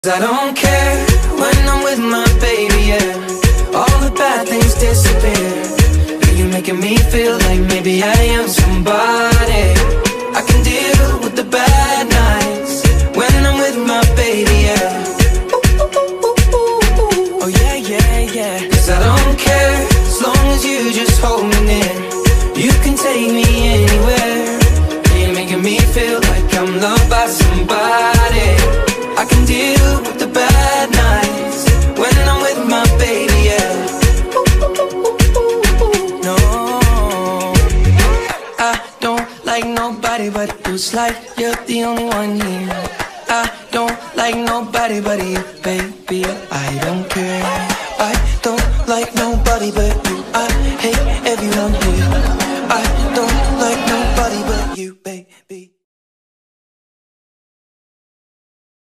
I don't care when I'm with my baby, yeah. All the bad things disappear. You're making me feel like maybe I am somebody. I can deal with the bad nights when I'm with my baby, yeah. Oh yeah, yeah, yeah. 'Cause I don't care as long as you just hold me near. You can take me anywhere. You're making me feel like I'm loved by somebody. I can deal with the bad nights when I'm with my baby, yeah. No, I don't like nobody but you. It's like you're the only one here. I don't like nobody but you, baby.